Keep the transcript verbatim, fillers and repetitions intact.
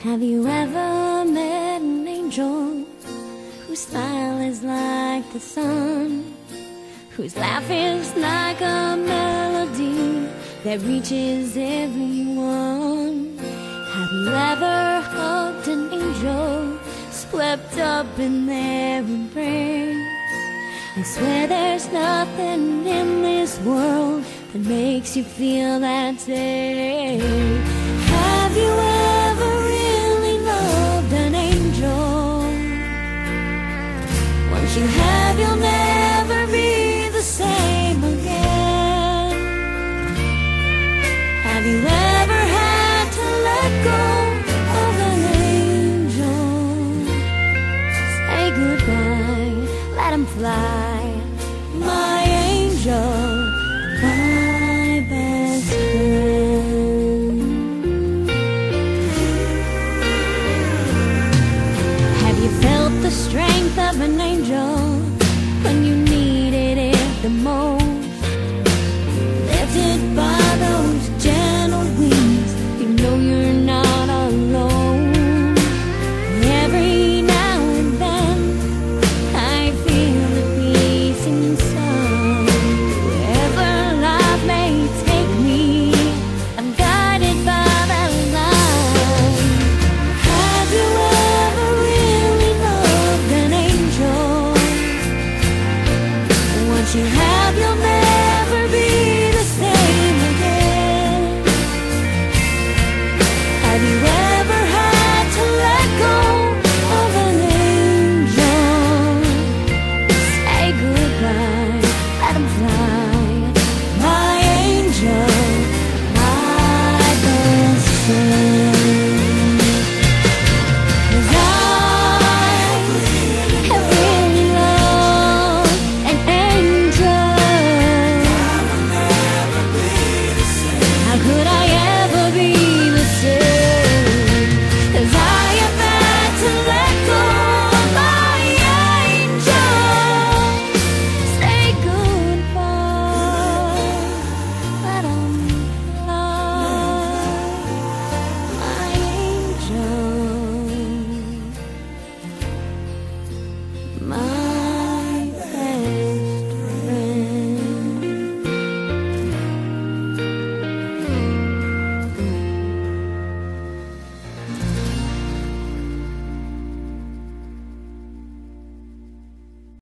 Have you ever met an angel whose smile is like the sun, whose laugh is like a melody that reaches everyone? Have you ever hugged an angel, swept up in their embrace? I swear there's nothing in this world that makes you feel that safe. Have you ever really loved an angel? Once you have, you'll never be the same again. Have you ever had to let go of an angel? Say goodbye, let him fly, my angel, my best friend. Have you felt the strength of an angel when you needed it the most?